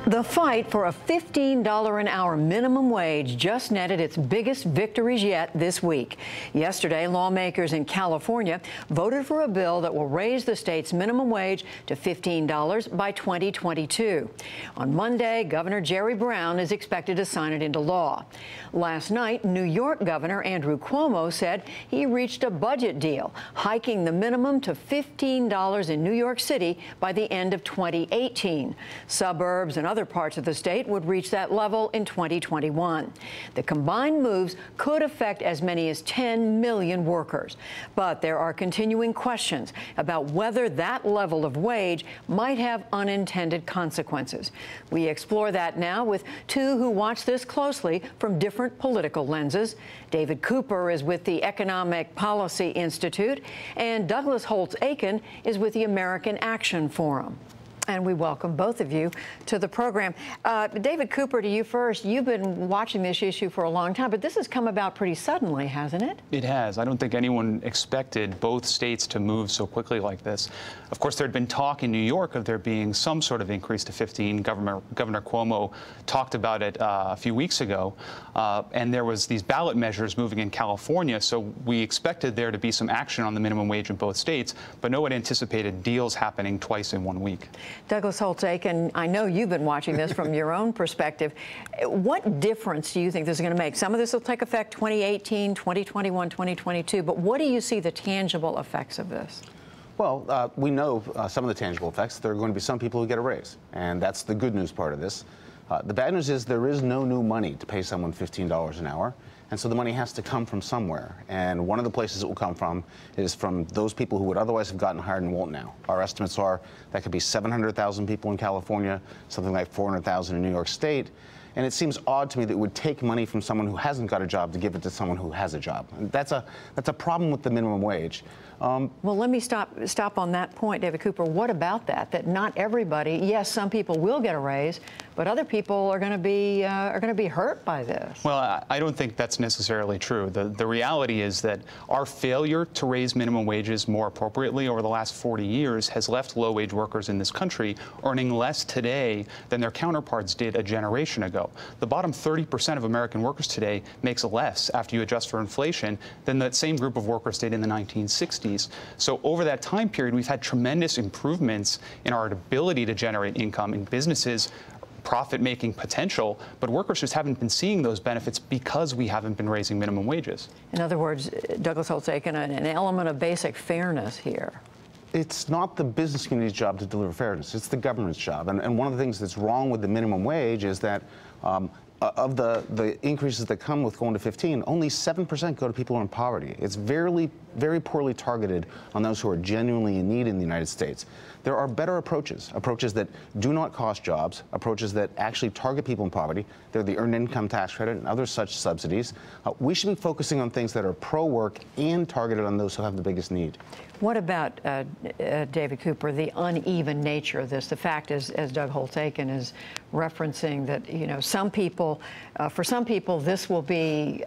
The fight for a $15 an hour minimum wage just netted its biggest victories yet this week. Yesterday, lawmakers in California voted for a bill that will raise the state's minimum wage to $15 by 2022. On Monday, Governor Jerry Brown is expected to sign it into law. Last night, New York Governor Andrew Cuomo said he reached a budget deal, hiking the minimum to $15 in New York City by the end of 2018. Suburbs and other parts of the state would reach that level in 2021. The combined moves could affect as many as 10 million workers. But there are continuing questions about whether that level of wage might have unintended consequences. We explore that now with two who watch this closely from different political lenses. David Cooper is with the Economic Policy Institute, and Douglas Holtz-Eakin is with the American Action Forum. And we welcome both of you to the program. David Cooper, to you first. You've been watching this issue for a long time, but this has come about pretty suddenly, hasn't it? It has. I don't think anyone expected both states to move so quickly like this. Of course, there had been talk in New York of there being some sort of increase to 15. Governor Cuomo talked about it a few weeks ago, and there was these ballot measures moving in California, so we expected there to be some action on the minimum wage in both states, but no one anticipated deals happening twice in 1 week. Douglas Holtz-Eakin, I know you've been watching this from your own perspective. What difference do you think this is going to make? Some of this will take effect 2018, 2021, 2022, but what do you see the tangible effects of this? Well, we know some of the tangible effects. There are going to be some people who get a raise, and that's the good news part of this. The bad news is there is no new money to pay someone $15 an hour. And so the money has to come from somewhere. And one of the places it will come from is from those people who would otherwise have gotten hired and won't now. Our estimates are that could be 700,000 people in California, something like 400,000 in New York State. And it seems odd to me that it would take money from someone who hasn't got a job to give it to someone who has a job. And that's a problem with the minimum wage. Well, let me stop on that point, David Cooper. What about that? That not everybody, yes, some people will get a raise, but other people are going to be hurt by this. Well, I don't think that's necessarily true. The reality is that our failure to raise minimum wages more appropriately over the last 40 years has left low-wage workers in this country earning less today than their counterparts did a generation ago. The bottom 30% of American workers today makes less after you adjust for inflation than that same group of workers did in the 1960s. So over that time period, we've had tremendous improvements in our ability to generate income in businesses, profit-making potential, but workers just haven't been seeing those benefits because we haven't been raising minimum wages. In other words, Douglas Holtz-Eakin, an element of basic fairness here. It's not the business community's job to deliver fairness. It's the government's job. And one of the things that's wrong with the minimum wage is that of the increases that come with going to 15, only 7% go to people who are in poverty. It's very poorly targeted on those who are genuinely in need in the United States. There are better approaches that do not cost jobs, approaches that actually target people in poverty. They're the earned income tax credit and other such subsidies. We should be focusing on things that are pro-work and targeted on those who have the biggest need. What about, David Cooper, the uneven nature of this? The fact is, as Doug Holtz-Eakin is referencing, that, you know, some people, for some people, this will be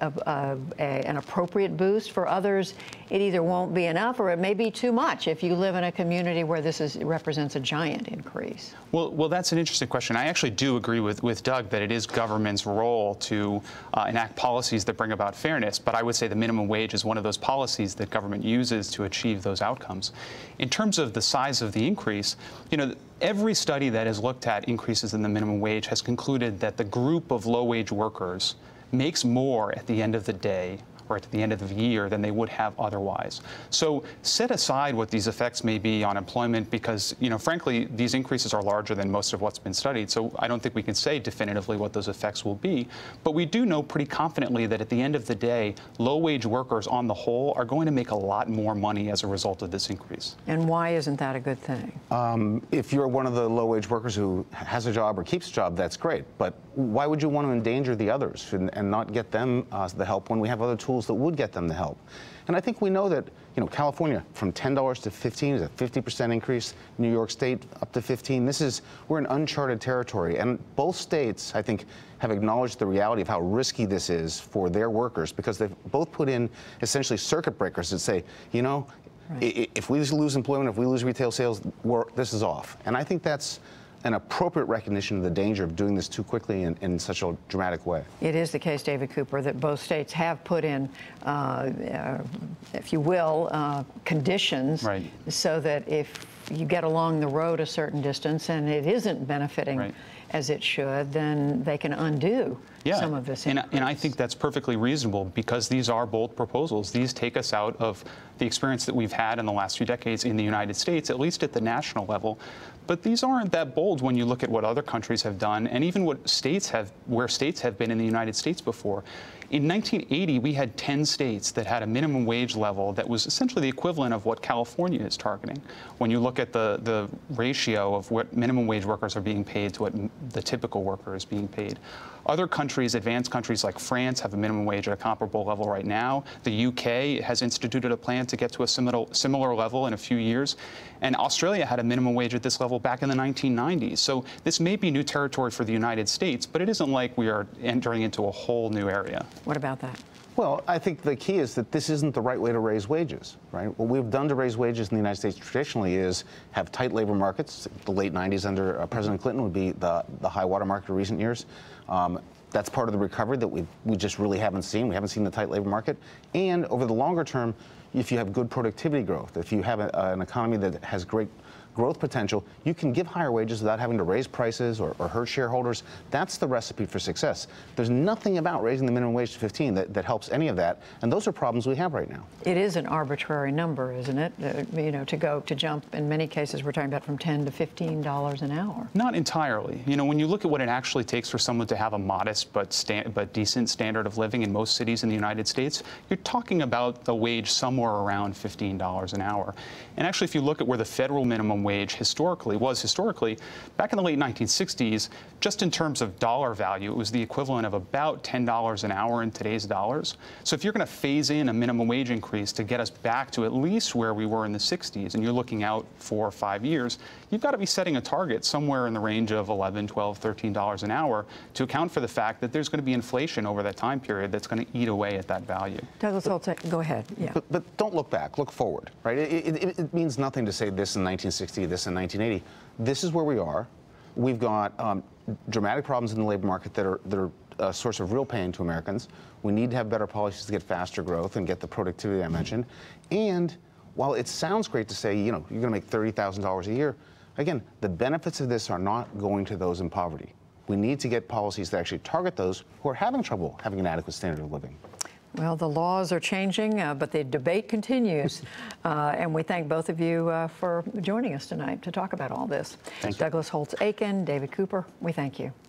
an appropriate boost. For others, it either won't be enough or it may be too much if you live in a community where this represents a giant increase. Well, that's an interesting question. I actually do agree with Doug that it is government's role to enact policies that bring about fairness, but I would say the minimum wage is one of those policies that government uses to achieve those outcomes. In terms of the size of the increase, you know, every study that has looked at increases in the minimum wage has concluded that the group of low-wage workers makes more at the end of the day or at the end of the year than they would have otherwise. So set aside what these effects may be on employment because, you know, frankly, these increases are larger than most of what's been studied. So I don't think we can say definitively what those effects will be. But we do know pretty confidently that at the end of the day, low-wage workers on the whole are going to make a lot more money as a result of this increase. And why isn't that a good thing? If you're one of the low-wage workers who has a job or keeps a job, that's great. But why would you want to endanger the others and not get them the help when we have other tools that would get them the help? And I think we know that, you know, California from $10 to 15 is a 50% increase. New York State up to 15. We're in uncharted territory. And both states, I think, have acknowledged the reality of how risky this is for their workers because they've both put in essentially circuit breakers that say, you know, right, if we lose employment, if we lose retail sales, this is off. And I think that's an appropriate recognition of the danger of doing this too quickly in such a dramatic way. It is the case, David Cooper, that both states have put in, if you will, conditions, right, so that if you get along the road a certain distance and it isn't benefiting right, as it should, then they can undo some of this increase. And I think that's perfectly reasonable because these are bold proposals. These take us out of the experience that we've had in the last few decades in the United States, at least at the national level. But these aren't that bold when you look at what other countries have done and even what where states have been in the United States before. In 1980, we had 10 states that had a minimum wage level that was essentially the equivalent of what California is targeting. When you look at the ratio of what minimum wage workers are being paid to what the typical worker is being paid. Other countries, advanced countries like France, have a minimum wage at a comparable level right now. The UK has instituted a plan to get to a similar level in a few years. And Australia had a minimum wage at this level back in the 1990s. So this may be new territory for the United States, but it isn't like we are entering into a whole new area. What about that? Well, I think the key is that this isn't the right way to raise wages, right? What we've done to raise wages in the United States traditionally is have tight labor markets. The late 90s under President Clinton would be the high water mark of recent years. That's part of the recovery that we just really haven't seen. We haven't seen the tight labor market. And over the longer term, if you have good productivity growth, if you have an economy that has great growth potential, you can give higher wages without having to raise prices or hurt shareholders. That's the recipe for success. There's nothing about raising the minimum wage to 15 that helps any of that, and those are problems we have right now. It is an arbitrary number, isn't it? You know, to jump, in many cases, we're talking about from $10 to $15 an hour. Not entirely. You know, when you look at what it actually takes for someone to have a modest but decent standard of living in most cities in the United States, you're talking about a wage somewhere around $15 an hour. And actually, if you look at where the federal minimum wage historically, back in the late 1960s, just in terms of dollar value, it was the equivalent of about $10 an hour in today's dollars. So if you're going to phase in a minimum wage increase to get us back to at least where we were in the 60s, and you're looking out 4 or 5 years, you've got to be setting a target somewhere in the range of $11, $12, $13 an hour to account for the fact that there's going to be inflation over that time period that's going to eat away at that value. Douglas Holtz, go ahead. Yeah. But don't look back, look forward, right? It means nothing to say this in 1960, this in 1980. This is where we are. We've got dramatic problems in the labor market that are a source of real pain to Americans. We need to have better policies to get faster growth and get the productivity I mentioned. And while it sounds great to say, you know, you're going to make $30,000 a year, again, the benefits of this are not going to those in poverty. We need to get policies that actually target those who are having trouble having an adequate standard of living. Well, the laws are changing, but the debate continues. And we thank both of you for joining us tonight to talk about all this. Thank you. Douglas Holtz-Eakin, David Cooper, we thank you.